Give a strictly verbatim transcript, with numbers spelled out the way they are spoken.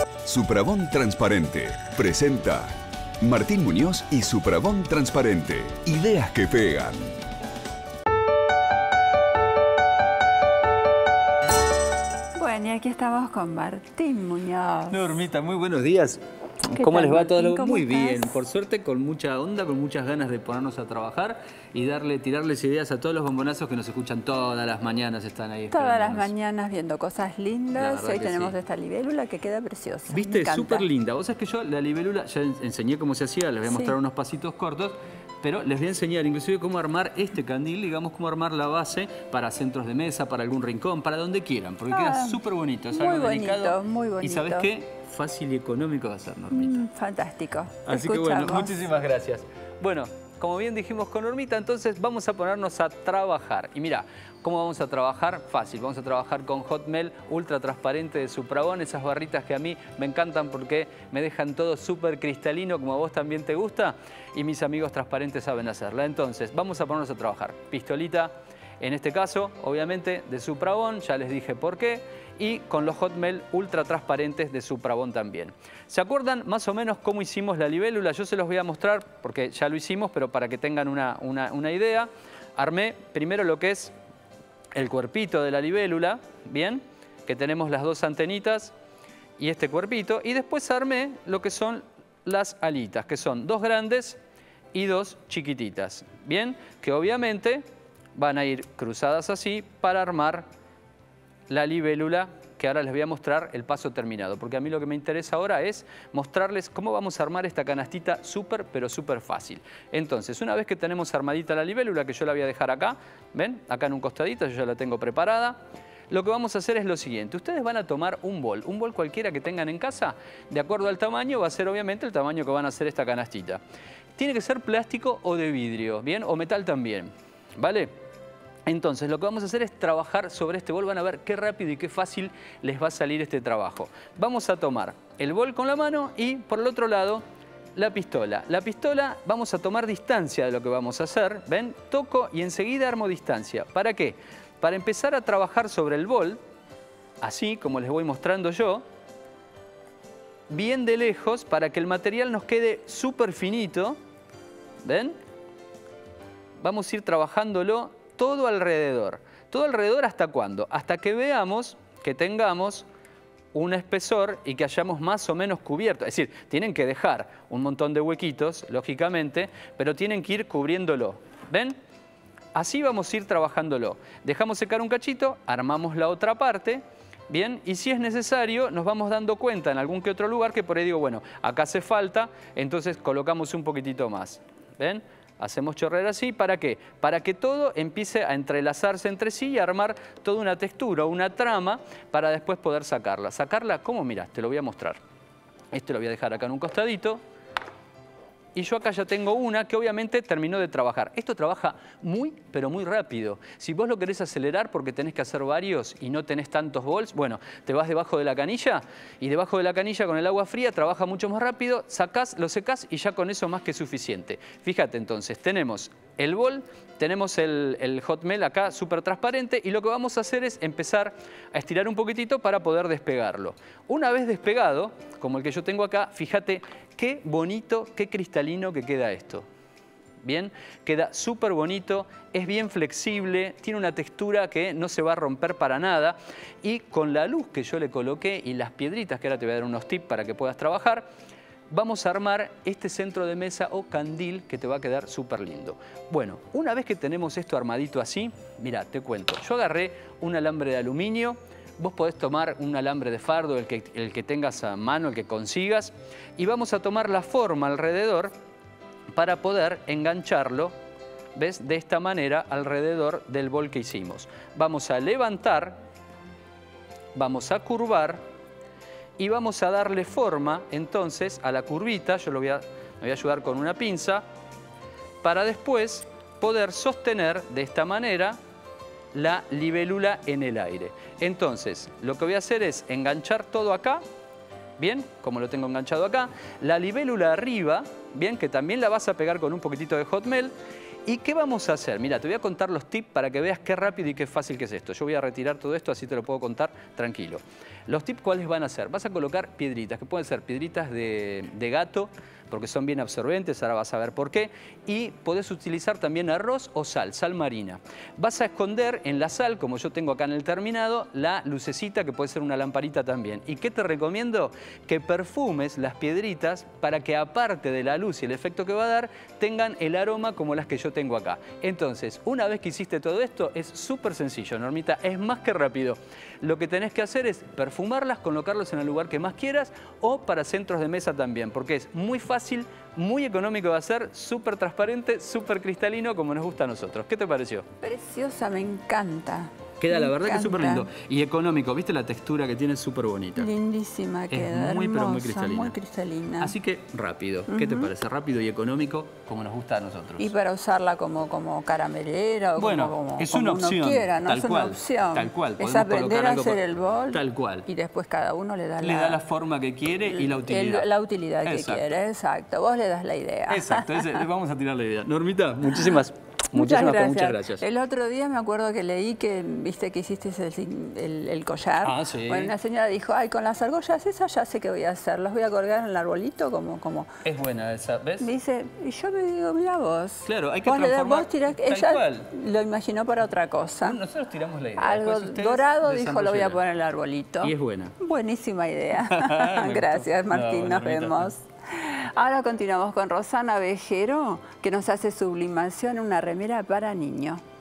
Suprabón Transparente presenta Martín Muñoz y Suprabón Transparente. Ideas que pegan. Bueno, y aquí estamos con Martín Muñoz. Normita, muy buenos días. ¿Cómo les va a todos? Muy bien, por suerte, con mucha onda, con muchas ganas de ponernos a trabajar y darle, tirarles ideas a todos los bombonazos que nos escuchan todas las mañanas, están ahí. Todas las mañanas viendo cosas lindas. Hoy tenemos sí. esta libélula que queda preciosa. Viste, súper linda. Vos sabés que yo la libélula, ya enseñé cómo se hacía, les voy a mostrar sí. unos pasitos cortos, pero les voy a enseñar inclusive cómo armar este candil, digamos, cómo armar la base para centros de mesa, para algún rincón, para donde quieran, porque ah, queda súper bonito, es muy algo bonito, delicado. Muy bonito. Y ¿sabés qué? Fácil y económico de hacer, Normita. Mm, fantástico. Así que bueno, muchísimas gracias. Bueno, como bien dijimos con Normita, entonces vamos a ponernos a trabajar. Y mira, ¿cómo vamos a trabajar? Fácil, vamos a trabajar con Hot Melt ultra transparente de Suprabón, esas barritas que a mí me encantan porque me dejan todo súper cristalino, como a vos también te gusta, y mis amigos transparentes saben hacerla. Entonces, vamos a ponernos a trabajar. Pistolita, en este caso, obviamente, de Suprabón, ya les dije por qué, y con los Hot Melt ultra transparentes de Suprabón también. ¿Se acuerdan más o menos cómo hicimos la libélula? Yo se los voy a mostrar porque ya lo hicimos, pero para que tengan una, una, una idea. Armé primero lo que es el cuerpito de la libélula, bien, que tenemos las dos antenitas y este cuerpito, y después armé lo que son las alitas, que son dos grandes y dos chiquititas, bien, que obviamente van a ir cruzadas así para armar la libélula, que ahora les voy a mostrar el paso terminado, porque a mí lo que me interesa ahora es mostrarles cómo vamos a armar esta canastita súper, pero súper fácil. Entonces, una vez que tenemos armadita la libélula, que yo la voy a dejar acá, ¿ven? Acá en un costadito, yo ya la tengo preparada. Lo que vamos a hacer es lo siguiente, ustedes van a tomar un bol, un bol cualquiera que tengan en casa, de acuerdo al tamaño, va a ser obviamente el tamaño que van a hacer esta canastita. Tiene que ser plástico o de vidrio, ¿bien? O metal también, ¿vale? Entonces, lo que vamos a hacer es trabajar sobre este bol. Van a ver qué rápido y qué fácil les va a salir este trabajo. Vamos a tomar el bol con la mano y, por el otro lado, la pistola. La pistola vamos a tomar distancia de lo que vamos a hacer. ¿Ven? Toco y enseguida armo distancia. ¿Para qué? Para empezar a trabajar sobre el bol, así como les voy mostrando yo, bien de lejos, para que el material nos quede súper finito. ¿Ven? Vamos a ir trabajándolo todo alrededor. ¿Todo alrededor hasta cuándo? Hasta que veamos que tengamos un espesor y que hayamos más o menos cubierto. Es decir, tienen que dejar un montón de huequitos, lógicamente, pero tienen que ir cubriéndolo. ¿Ven? Así vamos a ir trabajándolo. Dejamos secar un cachito, armamos la otra parte, ¿bien? Y si es necesario, nos vamos dando cuenta en algún que otro lugar que por ahí digo, bueno, acá hace falta, entonces colocamos un poquitito más. ¿Ven? Hacemos chorrear así, ¿para qué? Para que todo empiece a entrelazarse entre sí y a armar toda una textura, una trama, para después poder sacarla. ¿Sacarla cómo? Mirá, te lo voy a mostrar. Este lo voy a dejar acá en un costadito. Y yo acá ya tengo una que obviamente terminó de trabajar. Esto trabaja muy, pero muy rápido. Si vos lo querés acelerar porque tenés que hacer varios y no tenés tantos bols, bueno, te vas debajo de la canilla y debajo de la canilla con el agua fría trabaja mucho más rápido, sacás, lo secás y ya con eso más que suficiente. Fíjate entonces, tenemos el bol, tenemos el, el Hot Melt acá súper transparente y lo que vamos a hacer es empezar a estirar un poquitito para poder despegarlo. Una vez despegado, como el que yo tengo acá, fíjate qué bonito, qué cristalino que queda esto. Bien, queda súper bonito, es bien flexible, tiene una textura que no se va a romper para nada y con la luz que yo le coloqué y las piedritas, que ahora te voy a dar unos tips para que puedas trabajar, vamos a armar este centro de mesa o candil que te va a quedar súper lindo. Bueno, una vez que tenemos esto armadito así, mira, te cuento, yo agarré un alambre de aluminio. Vos podés tomar un alambre de fardo, el que, el que tengas a mano, el que consigas, y vamos a tomar la forma alrededor para poder engancharlo, ¿ves? De esta manera alrededor del bol que hicimos. Vamos a levantar, vamos a curvar y vamos a darle forma entonces a la curvita. Yo lo voy a, me voy a ayudar con una pinza para después poder sostener de esta manera la libélula en el aire. Entonces, lo que voy a hacer es enganchar todo acá, bien, como lo tengo enganchado acá, la libélula arriba, bien, que también la vas a pegar con un poquitito de Hot Melt, ¿Y qué vamos a hacer? Mira, te voy a contar los tips para que veas qué rápido y qué fácil que es esto. Yo voy a retirar todo esto, así te lo puedo contar tranquilo. Los tips, ¿cuáles van a ser? Vas a colocar piedritas, que pueden ser piedritas de, de gato, porque son bien absorbentes, ahora vas a ver por qué. Y podés utilizar también arroz o sal, sal marina. Vas a esconder en la sal, como yo tengo acá en el terminado, la lucecita, que puede ser una lamparita también. ¿Y qué te recomiendo? Que perfumes las piedritas para que, aparte de la luz y el efecto que va a dar, tengan el aroma como las que yo tengo acá. Entonces, una vez que hiciste todo esto, es súper sencillo, Normita, es más que rápido. Lo que tenés que hacer es perfumarlas, colocarlos en el lugar que más quieras o para centros de mesa también, porque es muy fácil, muy económico de hacer, súper transparente, súper cristalino, como nos gusta a nosotros. ¿Qué te pareció? Preciosa, me encanta. Queda, me la verdad, encanta. que súper lindo. Y económico, ¿viste la textura que tiene? Súper bonita. Lindísima queda, es muy, hermosa, pero muy cristalina. muy cristalina. Así que rápido. ¿Qué uh-huh. te parece? Rápido y económico, como nos gusta a nosotros. Y para usarla como, como caramelera o bueno, como, como, es como una uno opción, quiera, ¿no? tal es una cual, opción. Tal cual. Es aprender a hacer el bol. Tal cual. Y después cada uno le da le la... da la forma que quiere y la utilidad. El, la utilidad exacto. que quiere, exacto. Vos le das la idea. Exacto, ese, vamos a tirar la idea. Normita, muchísimas Muchas Muchísimas gracias. muchas gracias. El otro día me acuerdo que leí que, viste, que hiciste el, el, el collar. Ah, sí. Bueno, una señora dijo, ay, con las argollas esas ya sé qué voy a hacer. Las voy a colgar en el arbolito como... como... Es buena esa, ¿ves? Dice, y yo me digo, mira vos. Claro, hay que vos transformar, vos tirás, tal ella cual. lo imaginó para otra cosa. No, nosotros tiramos la idea. Algo dorado, dijo, lo voy a poner en el arbolito. Y es buena. Buenísima idea. Gracias, Martín, no, nos vemos. Ahora continuamos con Rosana Vejero, que nos hace sublimación en una remera para niño.